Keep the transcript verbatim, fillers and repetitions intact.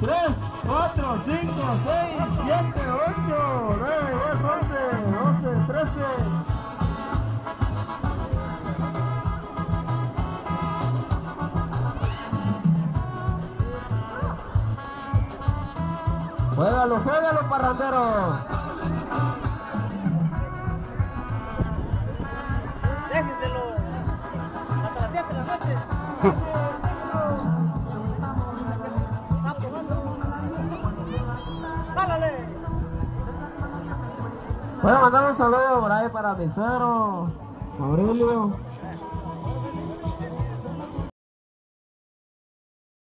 tres, cuatro, cinco, seis, siete, ocho, nueve, diez, once, doce, trece. Juégalo, juégalo, parrandero. Déjenselo hasta las siete de la noche. Está probando. ¡Jálale! Voy a mandar un saludo por ahí para mi suegro, Aurelio.